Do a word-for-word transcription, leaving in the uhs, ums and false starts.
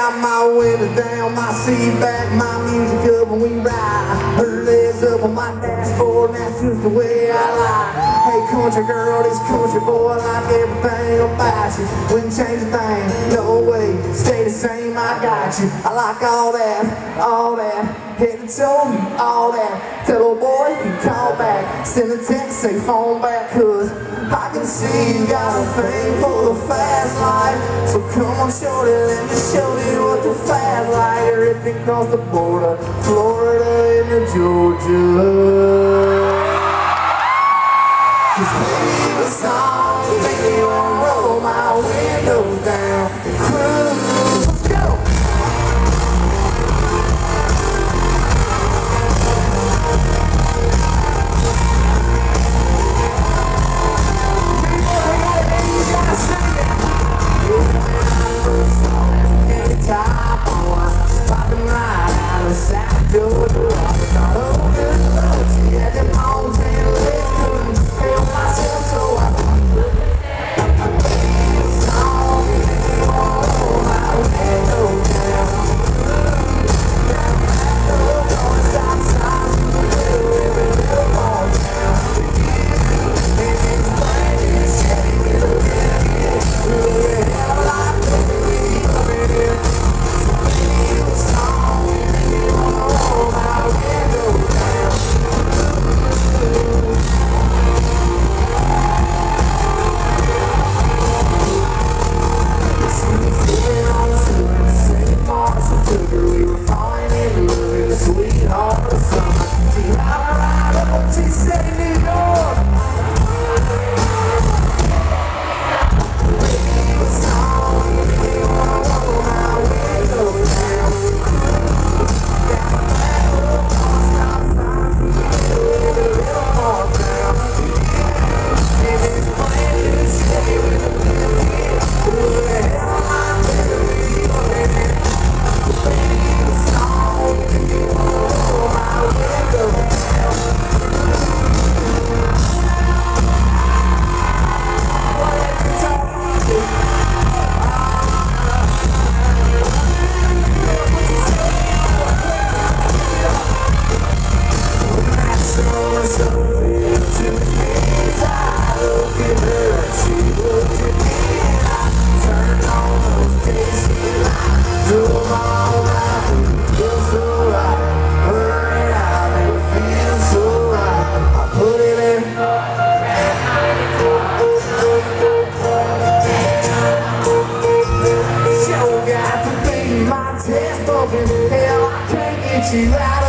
got my window down, my seat back, my music up when we ride. Her legs up on my dashboard, and that's just the way I like. Hey country girl, this country boy, I like everything about you. Wouldn't change a thing, no way, stay the same, I got you. I like all that, all that, head to toe, all that. Tell old boy, you call back, send a text, say phone back, cause I can see you got a thing for the fast life. So come on shorty, let me show you what the fast like. Everything across the border, Florida into Georgia. Just play the song, make me wanna roll my windows down and cruise. Let's go! Hell, I can't get you out of